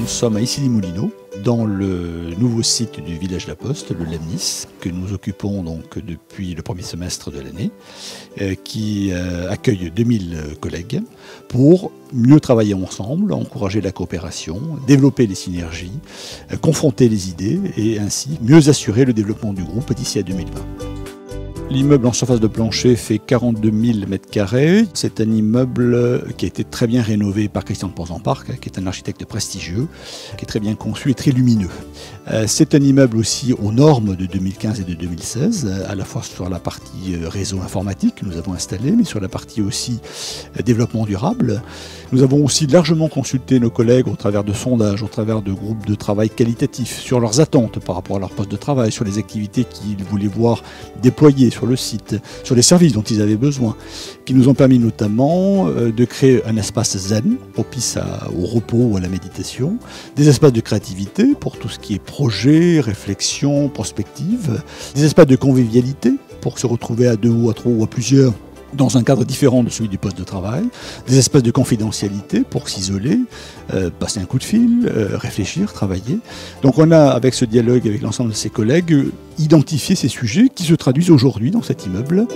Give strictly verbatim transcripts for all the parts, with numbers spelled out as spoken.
nous sommes à Issy-les-Moulineaux, dans le nouveau site du village La Poste, le Lemnis, que nous occupons donc depuis le premier semestre de l'année, euh, qui euh, accueille deux mille collègues pour mieux travailler ensemble, encourager la coopération, développer les synergies, euh, confronter les idées et ainsi mieux assurer le développement du groupe d'ici à deux mille vingt. L'immeuble en surface de plancher fait quarante-deux mille mètres carrés. C'est un immeuble qui a été très bien rénové par Christian de Porzenparc, qui est un architecte prestigieux, qui est très bien conçu et très lumineux. C'est un immeuble aussi aux normes de deux mille quinze et de deux mille seize, à la fois sur la partie réseau informatique que nous avons installé, mais sur la partie aussi développement durable. Nous avons aussi largement consulté nos collègues au travers de sondages, au travers de groupes de travail qualitatifs, sur leurs attentes par rapport à leur poste de travail, sur les activités qu'ils voulaient voir déployées sur le site, sur les services dont ils avaient besoin, qui nous ont permis notamment de créer un espace zen, propice à, au repos ou à la méditation, des espaces de créativité pour tout ce qui est projet, réflexion, prospective, des espaces de convivialité pour se retrouver à deux ou à trois ou à plusieurs dans un cadre différent de celui du poste de travail, des espaces de confidentialité pour s'isoler, euh, passer un coup de fil, euh, réfléchir, travailler. Donc on a, avec ce dialogue avec l'ensemble de ses collègues, identifié ces sujets qui se traduisent aujourd'hui dans cet immeuble.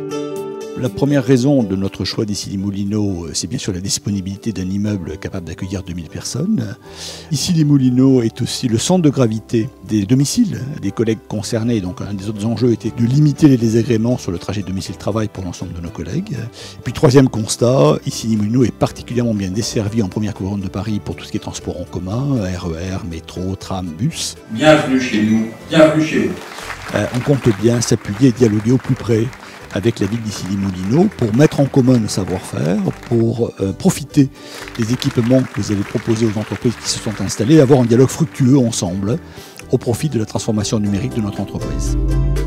La première raison de notre choix d'Issy-les-Moulineaux, c'est bien sûr la disponibilité d'un immeuble capable d'accueillir deux mille personnes. Issy-les-Moulineaux est aussi le centre de gravité des domiciles des collègues concernés. Donc un des autres enjeux était de limiter les désagréments sur le trajet domicile-travail pour l'ensemble de nos collègues. Et puis troisième constat, Issy-les-Moulineaux est particulièrement bien desservi en première couronne de Paris pour tout ce qui est transport en commun, R E R, métro, tram, bus. Bienvenue chez nous, bienvenue chez vous. Euh, on compte bien s'appuyer et dialoguer au plus près avec la ville d'Issy-les-Moulineaux pour mettre en commun le savoir-faire, pour euh, profiter des équipements que vous avez proposés aux entreprises qui se sont installées, avoir un dialogue fructueux ensemble au profit de la transformation numérique de notre entreprise.